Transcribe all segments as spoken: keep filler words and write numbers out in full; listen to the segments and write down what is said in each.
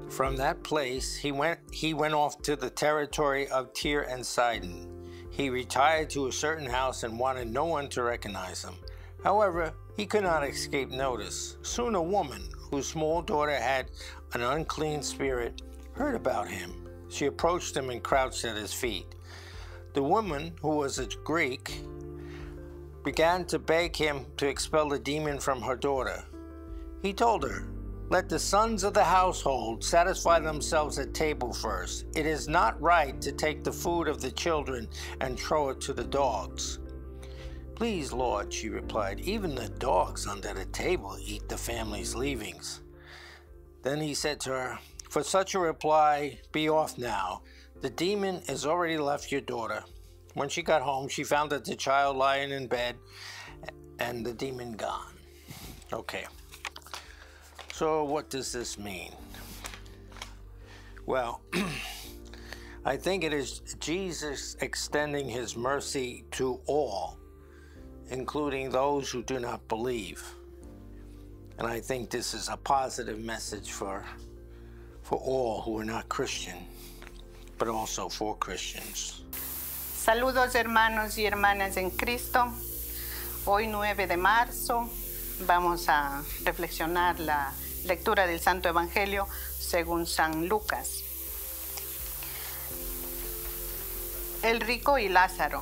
From that place, he went, he went off to the territory of Tyre and Sidon. He retired to a certain house and wanted no one to recognize him. However, he could not escape notice. Soon a woman, whose small daughter had an unclean spirit, heard about him. She approached him and crouched at his feet. The woman, who was a Greek, began to beg him to expel the demon from her daughter. He told her, "Let the sons of the household satisfy themselves at table first. It is not right to take the food of the children and throw it to the dogs." "Please, Lord," she replied, "even the dogs under the table eat the family's leavings." Then he said to her, "For such a reply, be off now. The demon has already left your daughter." When she got home, she found that the child lying in bed and the demon gone. Okay. So what does this mean? Well, I think it is Jesus extending his mercy to all, including those who do not believe. And I think this is a positive message for, for all who are not Christian, but also for Christians. Saludos hermanos y hermanas en Cristo. Hoy nueve de marzo vamos a reflexionar la lectura del Santo Evangelio según San Lucas. El rico y Lázaro.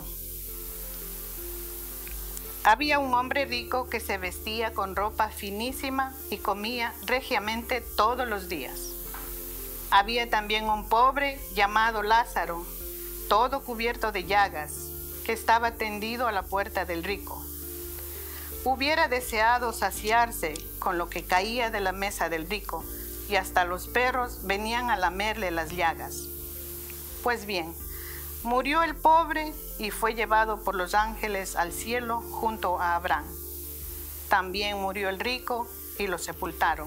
Había un hombre rico que se vestía con ropa finísima y comía regiamente todos los días. Había también un pobre llamado Lázaro, todo cubierto de llagas, que estaba tendido a la puerta del rico. Hubiera deseado saciarse con lo que caía de la mesa del rico, y hasta los perros venían a lamerle las llagas. Pues bien, murió el pobre y fue llevado por los ángeles al cielo junto a Abraham. También murió el rico y lo sepultaron.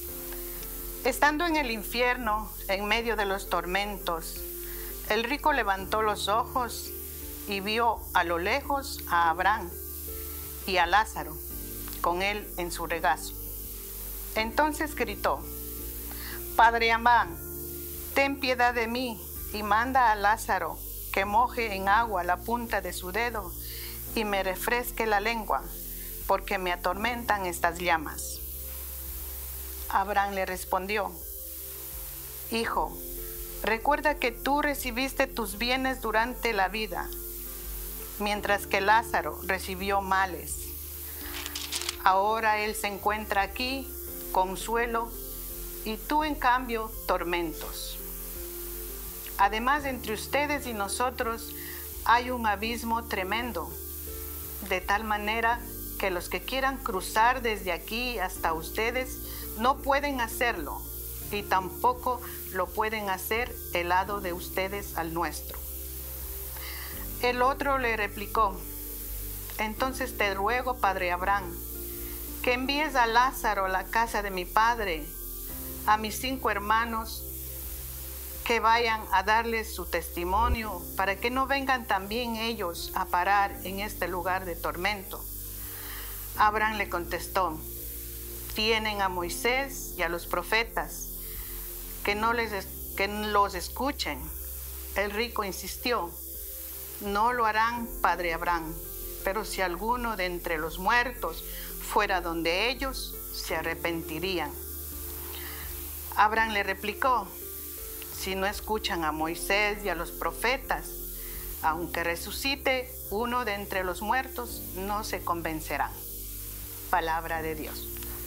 Estando en el infierno, en medio de los tormentos, el rico levantó los ojos y vio a lo lejos a Abraham y a Lázaro, con él en su regazo. Entonces gritó: «Padre Abraham, ten piedad de mí y manda a Lázaro que moje en agua la punta de su dedo y me refresque la lengua, porque me atormentan estas llamas». Abraham le respondió: «Hijo, recuerda que tú recibiste tus bienes durante la vida, mientras que Lázaro recibió males. Ahora él se encuentra aquí, consuelo, y tú en cambio tormentos. Además, entre ustedes y nosotros hay un abismo tremendo, de tal manera que los que quieran cruzar desde aquí hasta ustedes no pueden hacerlo, y tampoco lo pueden hacer el lado de ustedes al nuestro». El otro le replicó: «Entonces te ruego, padre Abraham, que envíes a Lázaro a la casa de mi padre, a mis cinco hermanos, que vayan a darles su testimonio, para que no vengan también ellos a parar en este lugar de tormento». Abraham le contestó: «Tienen a Moisés y a los profetas, que no les, que los escuchen». El rico insistió: «No lo harán, padre Abraham, pero si alguno de entre los muertos fuera donde ellos, se arrepentirían». Abraham le replicó: «Si no escuchan a Moisés y a los profetas, aunque resucite uno de entre los muertos, no se convencerán». Palabra de Dios.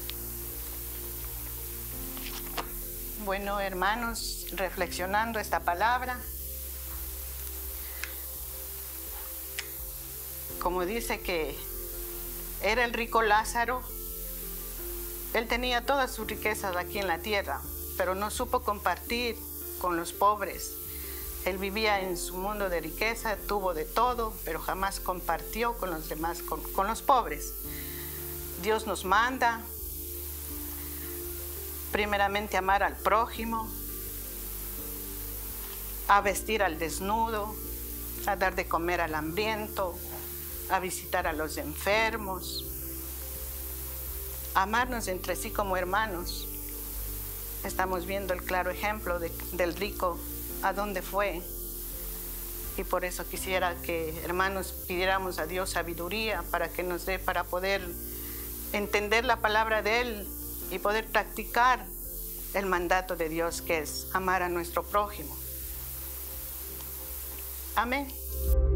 Bueno, hermanos, reflexionando esta palabra, como dice que era el rico Lázaro, él tenía todas sus riquezas aquí en la tierra, pero no supo compartir con los pobres. Él vivía en su mundo de riqueza, tuvo de todo, pero jamás compartió con los demás, con, con los pobres. Dios nos manda primeramente a amar al prójimo, a vestir al desnudo, a dar de comer al hambriento, a visitar a los enfermos, a amarnos entre sí como hermanos. Estamos viendo el claro ejemplo de, del rico, a dónde fue. Y por eso quisiera que, hermanos, pidiéramos a Dios sabiduría para que nos dé, para poder entender la palabra de Él y poder practicar el mandato de Dios, que es amar a nuestro prójimo. Amén.